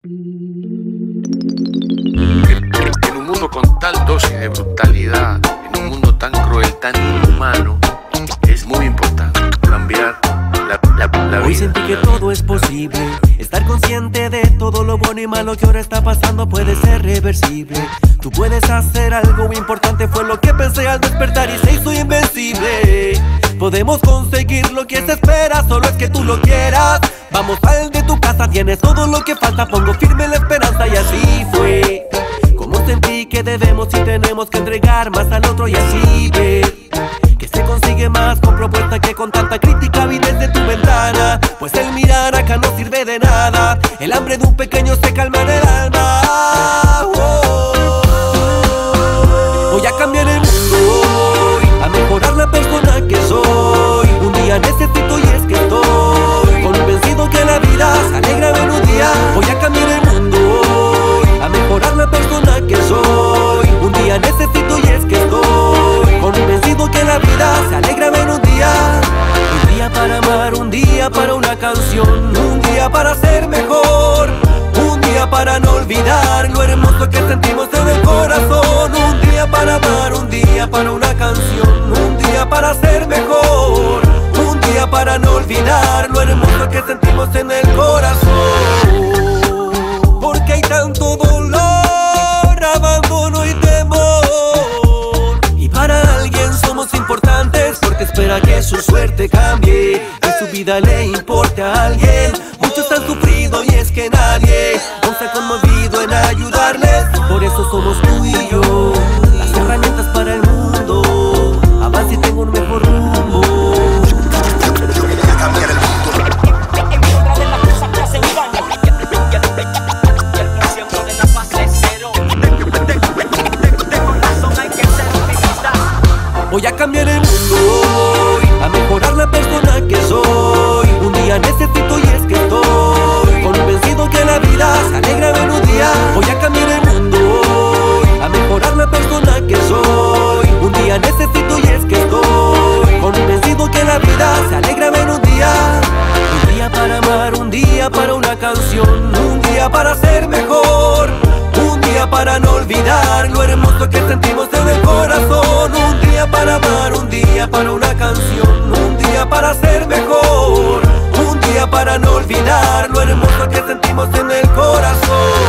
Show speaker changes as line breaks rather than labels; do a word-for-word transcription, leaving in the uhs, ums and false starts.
En un mundo con tal dosis de brutalidad, en un mundo tan cruel, tan inhumano, es muy importante cambiar la, la, la vida.
Hoy sentí que todo es posible. Estar consciente de todo lo bueno y malo que ahora está pasando puede ser reversible. Tú puedes hacer algo importante, fue lo que pensé al despertar y se hizo invencible. Podemos conseguir lo que se espera, solo es que tú lo quieras. Vamos, sal de tu casa, tienes todo lo que falta, pongo firme la esperanza y así fue. Como sentí que debemos y tenemos que entregar más al otro y así ver que se consigue más con propuesta que con tanta crítica vi desde tu ventana. Pues el mirar acá no sirve de nada, el hambre de un pequeño se calma en el alma. Oh, voy a cambiar el mundo hoy, a mejorar la persona que soy. Un día necesito y es que estoy convencido que la vida se alegra en un día. Voy a cambiar el mundo hoy, a mejorar la persona que soy. Un día necesito y es que estoy convencido que la vida se alegra en un día. Un día para amar, un día para una canción, un día para ser mejor, un día para no olvidar lo hermoso que sentimos en el corazón. Un día para amar, un día para una canción, un día para ser mejor, un día para no olvidar lo hermoso que sentimos en el corazón. Porque hay tanto dolor, abandono y temor, y para alguien somos importantes porque espera que su suerte cambie, que su vida le importe a alguien. Muchos han sufrido y es que nadie nos ha conmovido en ayudarles. Por eso somos tú y yo, las herramientas para el mundo. Avance y tengo un mejor rumbo.
Cambiar el mundo.
En contra de las cosas que hacen daño y el precio de la fase cero. De corazón hay que ser optimista.
Voy a cambiar el mundo hoy, a mejorar la persona que soy. Un día necesito y es que estoy convencido que la vida se alegra en un día. Voy a cambiar el mundo hoy, a mejorar la persona que soy. Un día necesito y es que estoy convencido que la vida se alegra en un día. Un día para amar, un día para una canción, un día para ser mejor, un día para no olvidar lo hermoso que sentimos en el corazón. Un día para amar, un día para una canción, un día para ser mejor, un día para no olvidar lo hermoso que sentimos en el corazón.